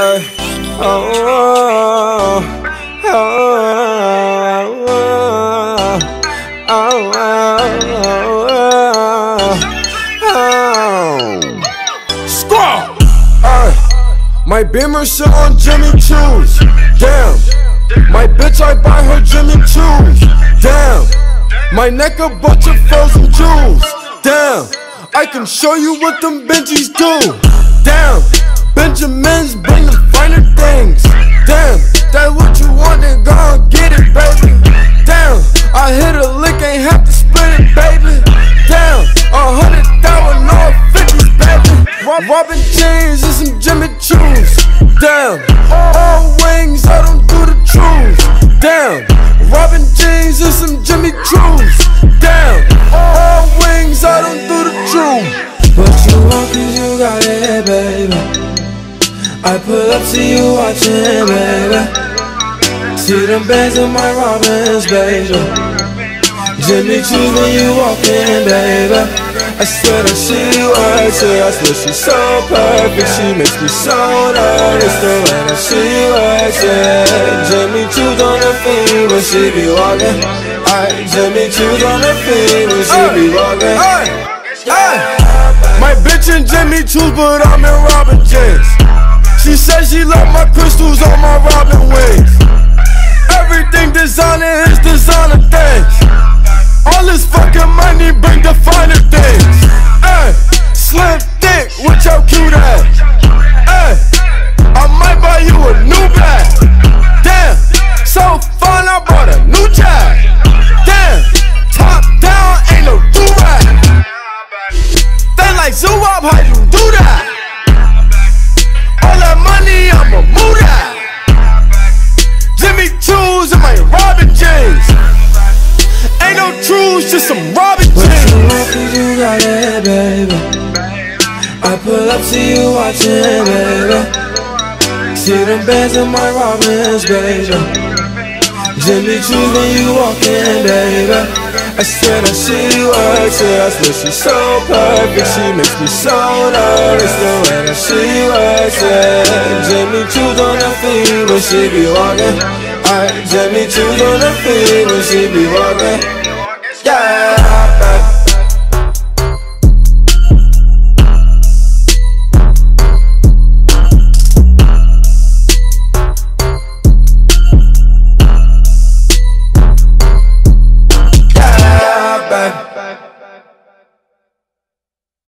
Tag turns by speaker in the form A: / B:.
A: My Beamer shit on Jimmy Choo's. Damn. My bitch, I buy her Jimmy Choo's. Damn. My neck a bunch of frozen jewels. Damn. I can show you what them Benjis do. Damn. Benjamins bring the finer things. Damn. That's what you want, then go and get it, baby. Damn. I hit a lick, ain't have to split it, baby. Damn. 100,000 all 50s, baby. Robin jeans and some Jimmy Choo's. Damn. All wings, I don't do the trues. Damn. Robin jeans and some Jimmy Choo's. Damn. All wings, I don't do the trues.
B: What you want, cause you got it, baby. I pull up, see you watching, baby. See them bands in my Robins, baby. Jimmy Choo's when you walk in, baby. I swear that she works it. I swear she's so perfect. She makes me so nervous the way that she works it. Jimmy Choo's on her feet when she be walking. Jimmy Choo's on her feet when she be walking.
A: My bitch in Jimmy Choo's, but I'm in Robin jeans. She said she love my crystals on my Robin wings. Everything designer is designer things. All this fucking money bring the finer things. Ay, slim thick with your cute ass. Ay, I might buy you a new bag. Damn, so fun I bought a new jag. Damn, top down ain't no do-rag. They like Choo, how you do that? All that money, I'ma move that. Jimmy Choo's and my Robin jeans. Ain't no trues, just some Robin jeans.
B: What you want, cause you got it, baby. I pull up, see you watching, baby. See them bands in my Robins, baby. Jimmy Choo's when you walk in, baby. I swear that she works it. I swear she's so perfect. She makes me so nervous the way that she works it. Jimmy Choo's on her feet when she be walking. Jimmy Choo's on her feet when she be walking. Yeah.